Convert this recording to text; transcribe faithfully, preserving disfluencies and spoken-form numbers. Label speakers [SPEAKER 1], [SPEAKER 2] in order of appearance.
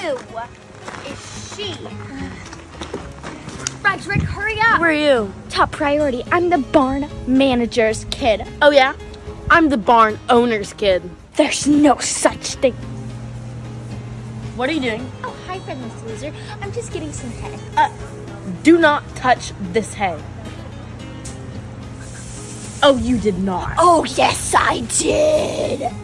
[SPEAKER 1] Who is she? Frederick, hurry up.
[SPEAKER 2] Who are you?
[SPEAKER 1] Top priority. I'm the barn manager's kid.
[SPEAKER 2] Oh yeah? I'm the barn owner's kid.
[SPEAKER 1] There's no such thing.
[SPEAKER 2] What are you doing?
[SPEAKER 1] Oh, hi, friendless loser. I'm just getting some hay.
[SPEAKER 2] Uh, do not touch this hay. Oh, you did not.
[SPEAKER 1] Oh, yes, I did.